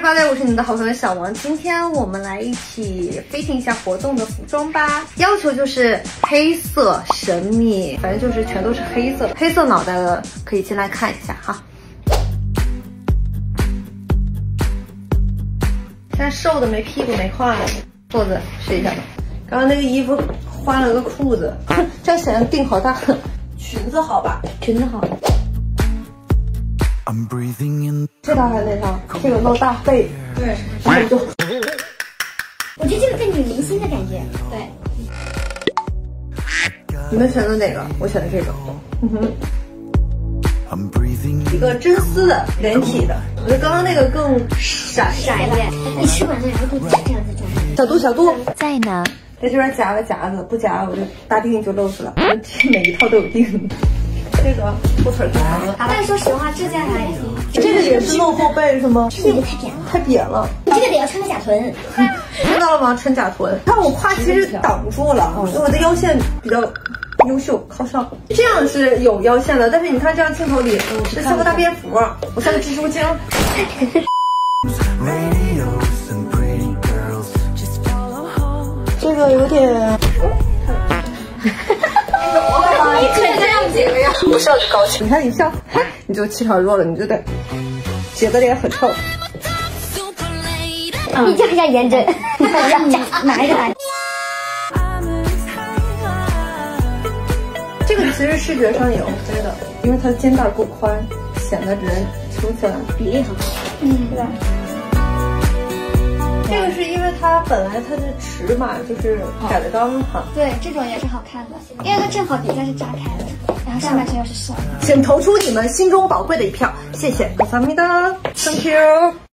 everybody， 我是你们的好朋友小王。今天我们来一起 fitting 一下活动的服装吧。要求就是黑色神秘，反正就是全都是黑色。黑色脑袋的可以进来看一下哈。现在瘦的没屁股没胯了，裤子试一下吧。刚刚那个衣服换了个裤子，这样显得腚好大。裙子好吧？裙子好。这套还是那套？这个露大背。对。 我觉得这个更女明星的感觉。对。 你们选的哪个？我选的这个。一个真丝的连体的，我觉得刚刚那个更闪一点。你试管这两个肚子这样子装。 小肚在呢。 在这边夹了夹子，不夹我就大腚就露出来。每一套都有腚。这个后腿长了。 但是说实话，这件还挺。 这个也是露后背是吗？ 这个太扁了。 太扁了。 你这个得要穿个假臀。 看到了吗？穿假臀。看我胯其实挡住了，我的腰线比较优秀，靠上。这样是有腰线的，但是你看这样镜头里，这像个大蝙蝠，我像个蜘蛛精。这个有点。 你腿这样紧了呀！ 不笑就高兴。你看你笑，你就气场弱了，你就得觉得脸很臭。 你这个叫颜真，哪一个来？ 这个其实视觉上也 OK 的，因为它肩带够宽，显得人撑起来比例很好。 对吧？这个是因为它本来它的尺码就是改的刚好。 对，这种也是好看的，因为它正好底下是扎开的，然后上半身又是瘦的。 请投出你们心中宝贵的一票，谢谢，감사합니다，Thank you。